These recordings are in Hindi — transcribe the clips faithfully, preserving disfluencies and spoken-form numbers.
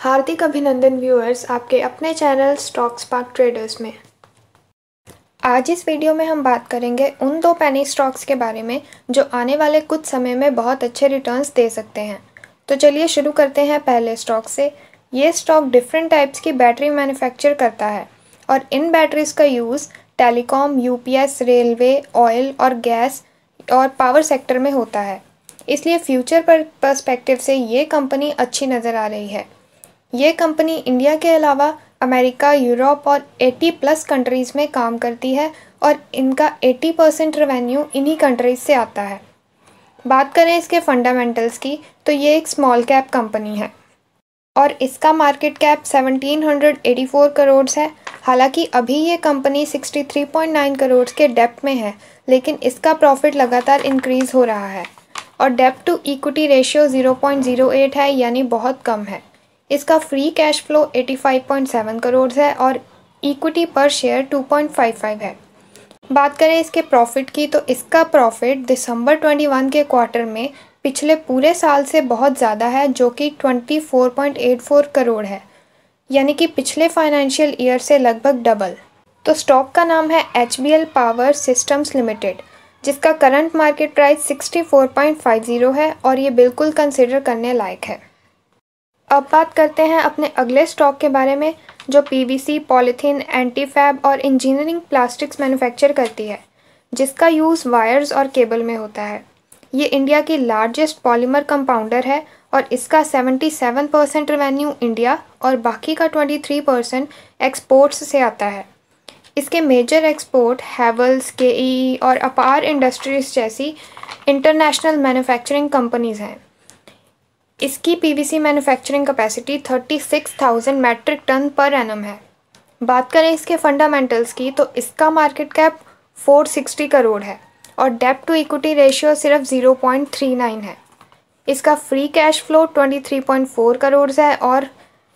हार्दिक अभिनंदन व्यूअर्स आपके अपने चैनल स्टॉक स्पार्क ट्रेडर्स में। आज इस वीडियो में हम बात करेंगे उन दो पेनी स्टॉक्स के बारे में जो आने वाले कुछ समय में बहुत अच्छे रिटर्न्स दे सकते हैं। तो चलिए शुरू करते हैं पहले स्टॉक से। ये स्टॉक डिफरेंट टाइप्स की बैटरी मैन्युफैक्चर करता है और इन बैटरीज का use telecom, UPS, railway, oil और गैस और पावर सेक्टर में होता है। इसलिए फ्यूचर पर पर्सपेक्टिव से ये कंपनी अच्छी नज़र आ रही है। ये कंपनी इंडिया के अलावा अमेरिका, यूरोप और अस्सी प्लस कंट्रीज़ में काम करती है और इनका अस्सी परसेंट रेवेन्यू इन्हीं कंट्रीज़ से आता है। बात करें इसके फंडामेंटल्स की तो ये एक स्मॉल कैप कंपनी है और इसका मार्केट कैप सत्रह सौ चौरासी करोड़ है। हालांकि अभी ये कंपनी तिरसठ पॉइंट नौ करोड़ के डेप्ट में है, लेकिन इसका प्रॉफिट लगातार इंक्रीज़ हो रहा है और डेप्ट to equity ratio zero point zero eight है, यानी बहुत कम है। इसका फ्री कैश फ्लो पचासी पॉइंट सात करोड़ है और इक्विटी पर शेयर दो पॉइंट पाँच पाँच है। बात करें इसके प्रॉफिट की तो इसका प्रॉफिट दिसंबर इक्कीस के क्वार्टर में पिछले पूरे साल से बहुत ज़्यादा है, जो कि चौबीस पॉइंट आठ चार करोड़ है, यानी कि पिछले फाइनेंशियल ईयर से लगभग डबल। तो स्टॉक का नाम है H B L power systems limited, जिसका करंट मार्केट प्राइस चौंसठ पॉइंट पाँच ज़ीरो है और ये बिल्कुल कंसिडर करने लायक है। अब बात करते हैं अपने अगले स्टॉक के बारे में, जो पीवीसी, पॉलीथीन, एंटीफैब और इंजीनियरिंग प्लास्टिक्स मैन्युफैक्चर करती है, जिसका यूज़ वायर्स और केबल में होता है। ये इंडिया की लार्जेस्ट पॉलीमर कंपाउंडर है और इसका सतहत्तर परसेंट रेवेन्यू इंडिया और बाकी का तेईस परसेंट एक्सपोर्ट्स से आता है। इसके मेजर एक्सपोर्ट हैवेल्स, केई और अपार इंडस्ट्रीज जैसी इंटरनेशनल मैन्युफैक्चरिंग कंपनीज़ हैं। इसकी पीवीसी मैन्युफैक्चरिंग कैपेसिटी छत्तीस हज़ार मैट्रिक टन पर एनम है। बात करें इसके फंडामेंटल्स की तो इसका मार्केट कैप चार सौ साठ करोड़ है और डेप्ट टू इक्विटी रेशियो सिर्फ ज़ीरो पॉइंट तीन नौ है। इसका फ्री कैश फ्लो तेईस पॉइंट चार करोड़ है और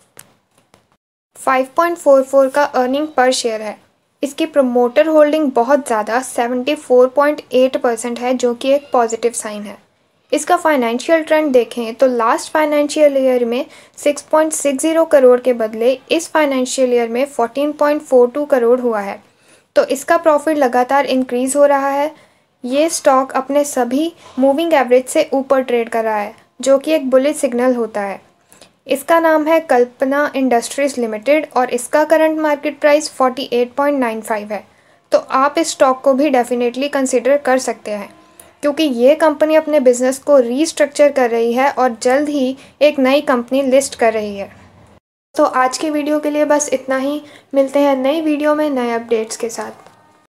पाँच पॉइंट चार चार का अर्निंग पर शेयर है। इसकी प्रमोटर होल्डिंग बहुत ज़्यादा चौहत्तर पॉइंट आठ परसेंट है, जो कि एक पॉजिटिव साइन है। इसका फाइनेंशियल ट्रेंड देखें तो लास्ट फाइनेंशियल ईयर में छह पॉइंट छह ज़ीरो करोड़ के बदले इस फाइनेंशियल ईयर में चौदह पॉइंट चार दो करोड़ हुआ है। तो इसका प्रॉफिट लगातार इंक्रीज़ हो रहा है। ये स्टॉक अपने सभी मूविंग एवरेज से ऊपर ट्रेड कर रहा है, जो कि एक बुलिश सिग्नल होता है। इसका नाम है कल्पना इंडस्ट्रीज लिमिटेड और इसका करंट मार्केट प्राइस अड़तालीस पॉइंट नौ पाँच है। तो आप इस स्टॉक को भी डेफिनेटली कंसिडर कर सकते हैं, क्योंकि ये कंपनी अपने बिजनेस को रीस्ट्रक्चर कर रही है और जल्द ही एक नई कंपनी लिस्ट कर रही है। तो आज की वीडियो के लिए बस इतना ही। मिलते हैं नई वीडियो में नए अपडेट्स के साथ।